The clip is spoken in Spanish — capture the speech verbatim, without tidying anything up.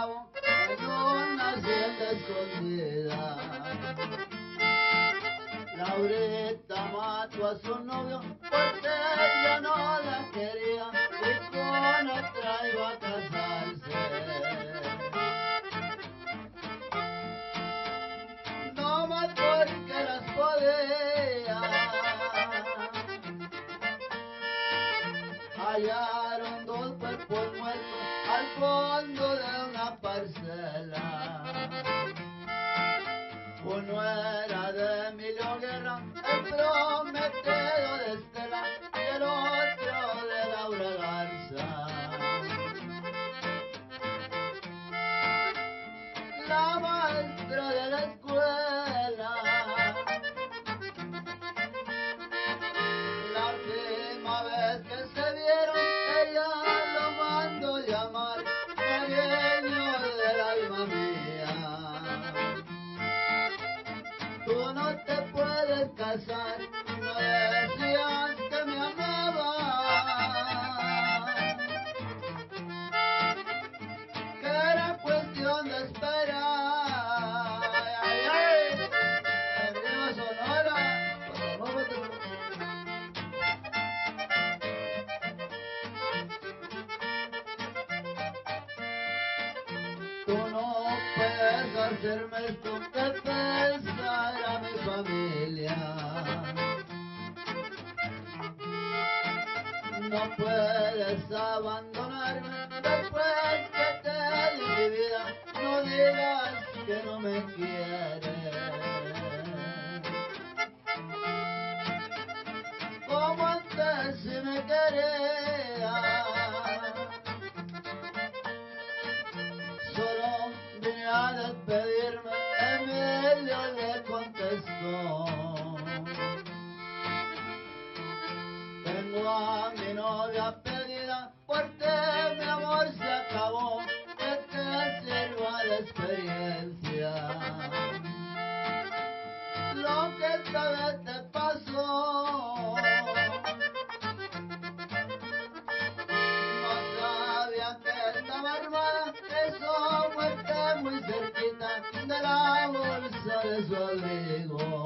cabo en una hacienda escondida. Laurita mató a su novio porque ella no la quería y con otra iba a casarse. No más porque las podía. Hallaron dos cuerpos muertos al fondo de una parcela. Uno era de Emilio Guerra, el Prometeo de Estela, y el otro de Laura Garza. La maestra de la escuela, la última vez que se vieron, ella lo mandó llamar cariño del alma mía. Tú no te puedes casar, no decías que me amabas, que era cuestión de esperar. Ay, ay, ay. Arriba Sonora, Sonora. Tú no puedes hacerme esto que pensar a mi familia. No puedes abandonarme después que te di mi vida. No digas que no me quieres. Como antes si me querías. Solo vine a despedirme, Emilio le contestó. Tengo a mi novia pedida, porque mi amor se acabó, que te sirva la experiencia. Lo que esta vez te pasó, no sabía que estaba armada, eso muerte muy cerquita de la bolsa de su abrigo.